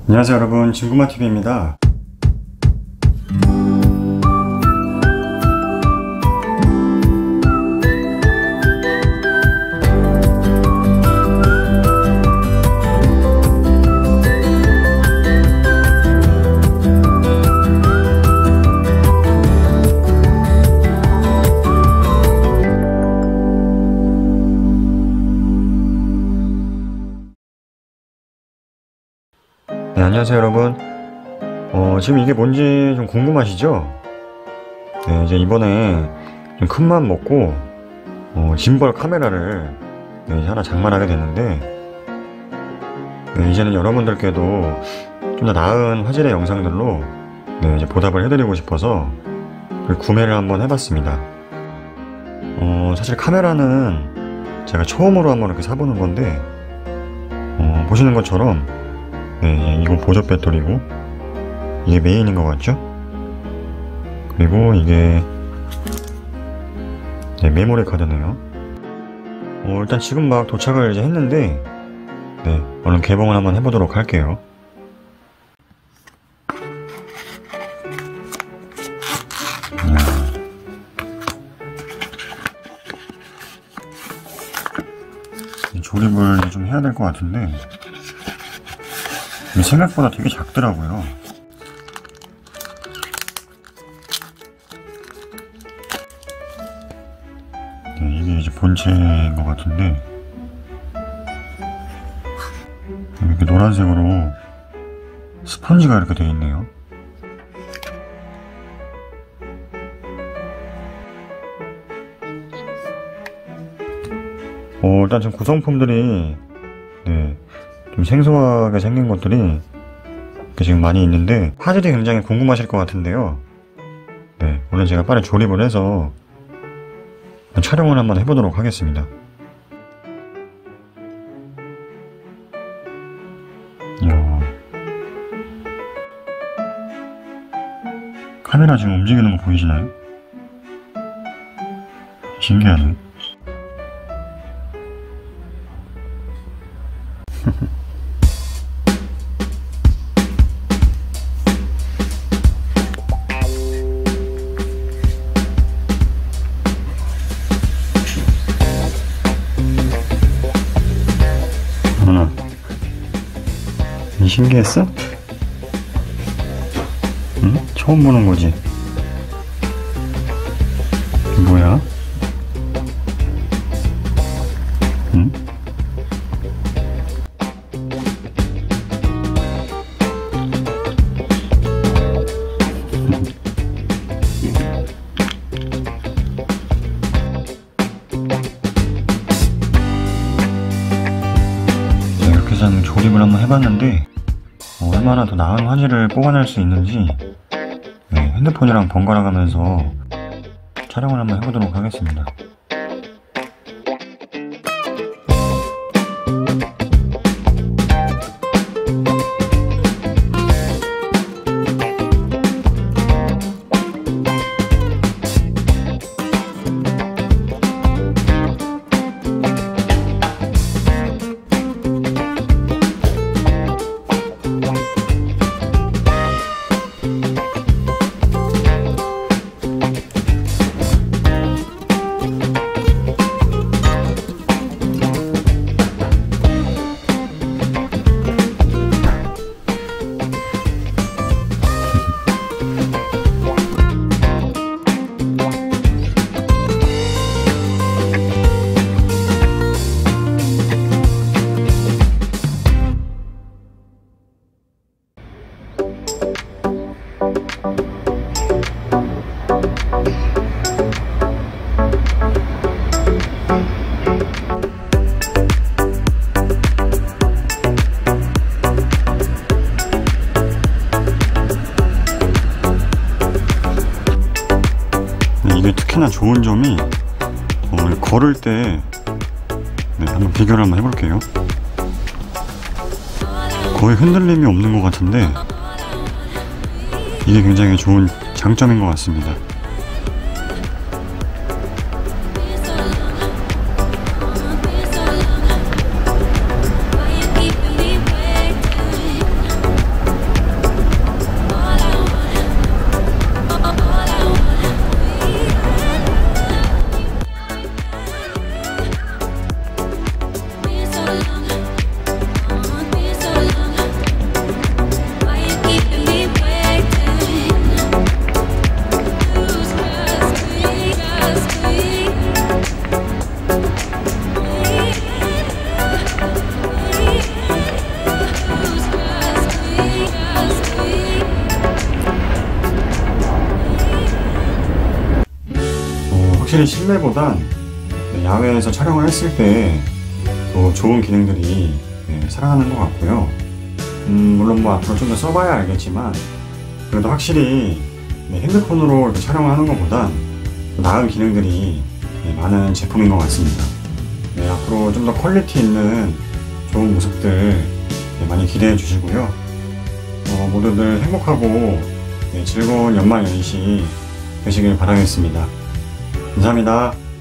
안녕하세요 여러분, 진구마TV입니다. 네, 안녕하세요 여러분. 지금 이게 뭔지 좀 궁금하시죠? 네, 이제 이번에 좀 큰맘 먹고 짐벌 카메라를 이제 하나 장만하게 됐는데, 네, 이제는 여러분들께도 좀 더 나은 화질의 영상들로 이제 보답을 해드리고 싶어서 구매를 한번 해봤습니다. 사실 카메라는 제가 처음으로 한번 이렇게 사보는 건데, 보시는 것처럼 이거 보조 배터리고 이게 메인인 것 같죠? 그리고 이게 메모리 카드네요. 일단 지금 막 도착을 이제 했는데, 얼른 개봉을 한번 해보도록 할게요. 조립을 좀 해야 될 것 같은데 생각보다 되게 작더라고요. 이게 이제 본체인 것 같은데, 이렇게 노란색으로 스펀지가 이렇게 되어 있네요. 일단 좀 구성품들이 좀 생소하게 생긴 것들이 지금 많이 있는데 화질이 굉장히 궁금하실 것 같은데요. 오늘 제가 빨리 조립을 해서 촬영을 한번 해보도록 하겠습니다. 이야, 카메라 지금 움직이는 거 보이시나요? 신기하네. 신기했어? 응? 처음 보는 거지? 이게 뭐야? 응? 이렇게 해서 조립을 한번 해봤는데, 얼마나 더 나은 화질을 뽑아낼 수 있는지 핸드폰이랑 번갈아 가면서 촬영을 한번 해보도록 하겠습니다. 이게 특히나 좋은 점이 걸을 때 한번 비교를 한번 해볼게요. 거의 흔들림이 없는 것 같은데 이게 굉장히 좋은 장점인 것 같습니다. 확실히 실내보단 야외에서 촬영을 했을 때 더 좋은 기능들이 살아나는 것 같고요. 물론 뭐 앞으로 좀 더 써봐야 알겠지만 그래도 확실히 핸드폰으로 이렇게 촬영을 하는 것보단 나은 기능들이 많은 제품인 것 같습니다. 앞으로 좀 더 퀄리티 있는 좋은 모습들 많이 기대해 주시고요. 모두들 행복하고 즐거운 연말 연시 되시길 바라겠습니다. 감사합니다.